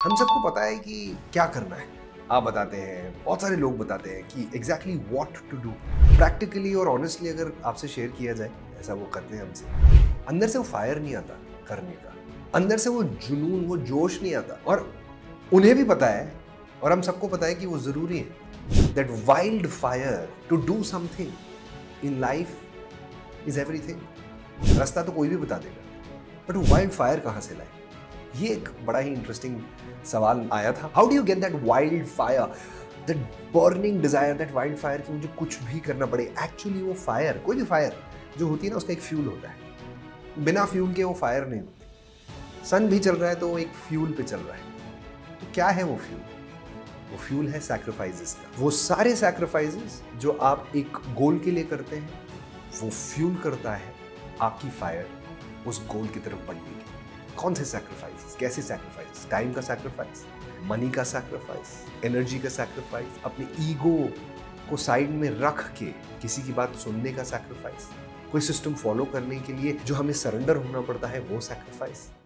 हम सबको पता है कि क्या करना है। आप बताते हैं, बहुत सारे लोग बताते हैं कि exactly what to do. Practically और ऑनेस्टली अगर आपसे शेयर किया जाए, ऐसा वो करते हैं हमसे, अंदर से वो फायर नहीं आता करने का, अंदर से वो जुनून, वो जोश नहीं आता। और उन्हें भी पता है और हम सबको पता है कि वो जरूरी है। That wildfire to do something in life is everything. रास्ता तो कोई भी बता देगा, बट वाइल्ड फायर कहाँ से लाए? ये एक बड़ा ही इंटरेस्टिंग सवाल आया था। How do you get that wildfire, that burning desire, that wildfire कि मुझे कुछ भी करना पड़े? एक्चुअली वो फायर, कोई भी फायर जो होती है ना, उसका एक फ्यूल होता है। बिना फ्यूल के वो फायर नहीं होती। सन भी चल रहा है तो वो एक फ्यूल पे चल रहा है। तो क्या है वो फ्यूल? वो फ्यूल है सैक्रिफाइसेस का। वो सारे सैक्रिफाइसेस जो आप एक गोल के लिए करते हैं, वो फ्यूल करता है आपकी फायर उस गोल की तरफ बढ़ने की। कौन से सैक्रिफाइसेस, कैसे सैक्रिफाइस? टाइम का सैक्रिफाइस, मनी का सैक्रिफाइस, एनर्जी का सैक्रिफाइस, अपने ईगो को साइड में रख के किसी की बात सुनने का सैक्रिफाइस, कोई सिस्टम फॉलो करने के लिए जो हमें सरेंडर होना पड़ता है वो सैक्रिफाइस।